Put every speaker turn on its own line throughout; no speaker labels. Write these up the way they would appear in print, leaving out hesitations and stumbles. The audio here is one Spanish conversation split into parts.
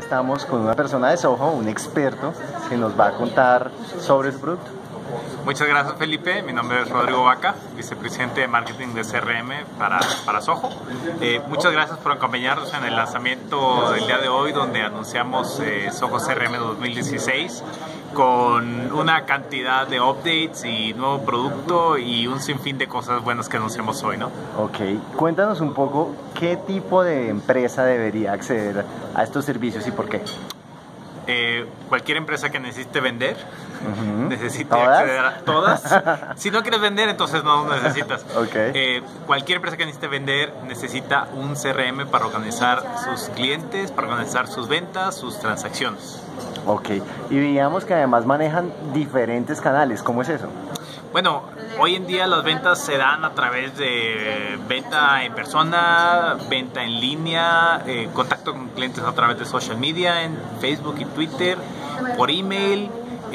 estamos con una persona de Soho, un experto, que nos va a contar sobre su producto.
Muchas gracias, Felipe. Mi nombre es Rodrigo Vaca, vicepresidente de marketing de CRM para Soho. Muchas gracias por acompañarnos en el lanzamiento del día de hoy, donde anunciamos Soho CRM 2016 con una cantidad de updates y nuevo producto y un sinfín de cosas buenas que anunciamos hoy, ¿no?
Ok, cuéntanos un poco qué tipo de empresa debería acceder a estos servicios y por qué.
Cualquier empresa que necesite vender, necesite
¿Todas?
acceder a todas. Si no quieres vender, entonces no necesitas.
Okay.
Cualquier empresa que necesite vender necesita un CRM para organizar sus clientes, para organizar sus ventas, sus transacciones.
Ok, y veíamos que además manejan diferentes canales. ¿Cómo es eso?
Bueno, hoy en día las ventas se dan a través de venta en persona, venta en línea, contacto con clientes a través de social media, en Facebook y Twitter, por email,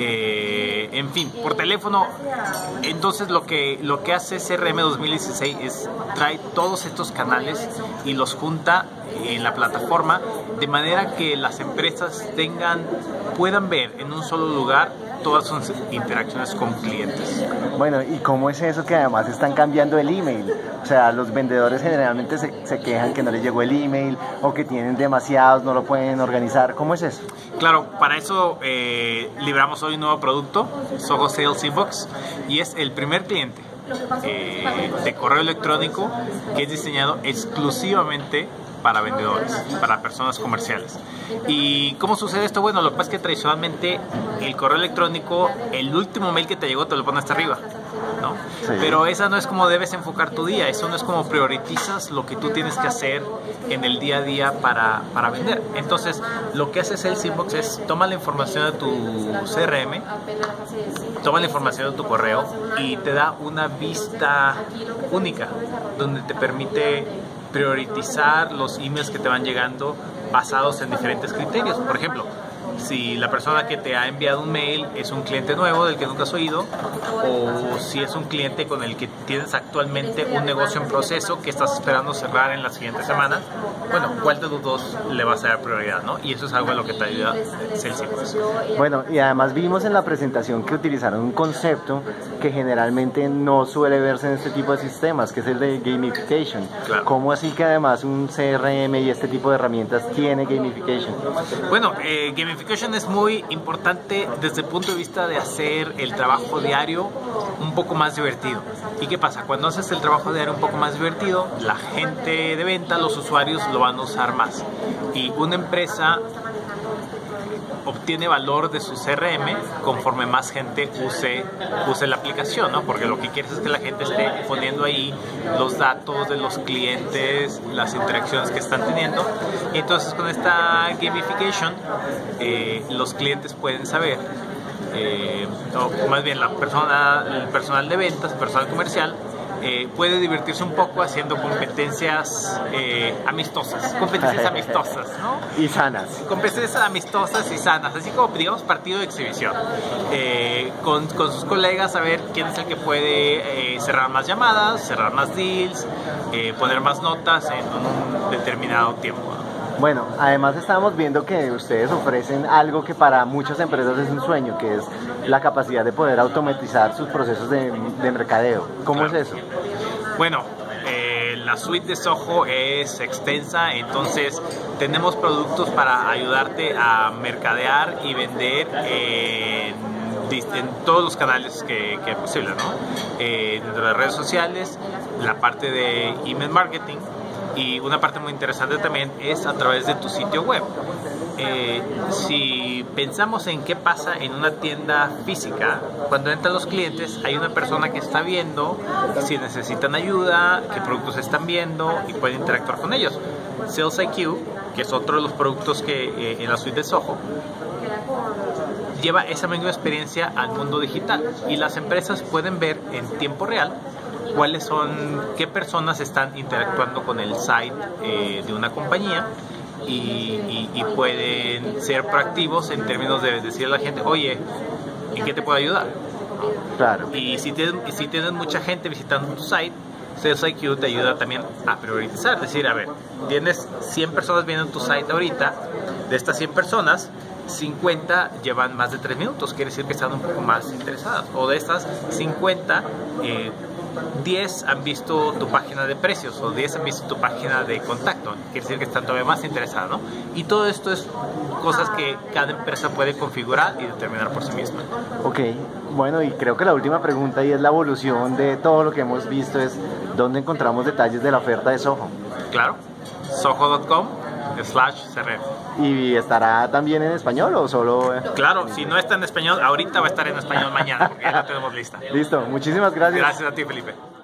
en fin, por teléfono. Entonces lo que hace CRM 2016 es trae todos estos canales y los junta en la plataforma de manera que las empresas puedan ver en un solo lugar todas sus interacciones con clientes.
Bueno, ¿y cómo es eso que además están cambiando el email? O sea, los vendedores generalmente se quejan que no les llegó el email o que tienen demasiados, no lo pueden organizar. ¿Cómo es eso?
Claro, para eso libramos hoy un nuevo producto, Soho Sales Inbox, y es el primer cliente de correo electrónico que es diseñado exclusivamente para vendedores, para personas comerciales. ¿Y cómo sucede esto? Bueno, lo que pasa es que tradicionalmente el correo electrónico, el último mail que te llegó te lo pone hasta arriba, ¿no?
Sí.
Pero esa no es como debes enfocar tu día, eso no es como priorizas lo que tú tienes que hacer en el día a día para vender. Entonces, lo que hace Sales Inbox es toma la información de tu CRM, toma la información de tu correo y te da una vista única donde te permite priorizar los emails que te van llegando basados en diferentes criterios. Por ejemplo, si la persona que te ha enviado un mail es un cliente nuevo del que nunca has oído, o si es un cliente con el que tienes actualmente un negocio en proceso que estás esperando cerrar en la siguiente semana, bueno, ¿cuál de los dos le vas a dar prioridad, no? Y eso es algo a lo que te ayuda Salesforce.
Bueno, y además vimos en la presentación que utilizaron un concepto que generalmente no suele verse en este tipo de sistemas, que es el de gamification.
Claro.
¿Cómo así que además un CRM y este tipo de herramientas tiene gamification?
Bueno, gamification es muy importante desde el punto de vista de hacer el trabajo diario un poco más divertido. ¿Y qué pasa? Cuando haces el trabajo diario un poco más divertido, la gente de venta, los usuarios lo van a usar más. Y una empresa obtiene valor de su CRM conforme más gente use la aplicación, ¿no? Porque lo que quieres es que la gente esté poniendo ahí los datos de los clientes, las interacciones que están teniendo. Y entonces con esta gamification los clientes pueden saber, o más bien el personal de ventas, el personal comercial, puede divertirse un poco haciendo competencias amistosas, ¿no?
Y sanas.
Competencias amistosas y sanas, así como, digamos, partido de exhibición, con sus colegas, a ver quién es el que puede cerrar más llamadas, cerrar más deals, poner más notas en un determinado tiempo, ¿no?
Bueno, además estábamos viendo que ustedes ofrecen algo que para muchas empresas es un sueño, que es la capacidad de poder automatizar sus procesos de mercadeo. ¿Cómo
Claro.
es eso?
Bueno, la suite de Soho es extensa, entonces tenemos productos para ayudarte a mercadear y vender en todos los canales que es posible, ¿no? Dentro de las redes sociales, la parte de email marketing, y una parte muy interesante también es a través de tu sitio web. Si pensamos en qué pasa en una tienda física, cuando entran los clientes hay una persona que está viendo si necesitan ayuda, qué productos están viendo y pueden interactuar con ellos. Sales IQ, que es otro de los productos que en la suite de Soho, lleva esa misma experiencia al mundo digital y las empresas pueden ver en tiempo real qué personas están interactuando con el site de una compañía y pueden ser proactivos en términos de decirle a la gente, oye, ¿en qué te puedo ayudar?
Claro.
Y si tienes mucha gente visitando tu site, Sales IQ te ayuda también a priorizar, es decir, a ver, tienes 100 personas viendo tu site ahorita, de estas 100 personas, 50 llevan más de 3 minutos, quiere decir que están un poco más interesadas, o de estas 50, 10 han visto tu página de precios o 10 han visto tu página de contacto, quiere decir que están todavía más interesados, ¿no? Y todo esto es cosas que cada empresa puede configurar y determinar por sí misma.
Ok, bueno, y creo que la última pregunta y es la evolución de todo lo que hemos visto es ¿dónde encontramos detalles de la oferta de Zoho?
Claro, zoho.com/CRM.
¿Y estará también en español o solo...?
Claro, si no está en español, ahorita va a estar en español mañana, porque ya la tenemos lista.
Listo, muchísimas gracias.
Gracias a ti, Felipe.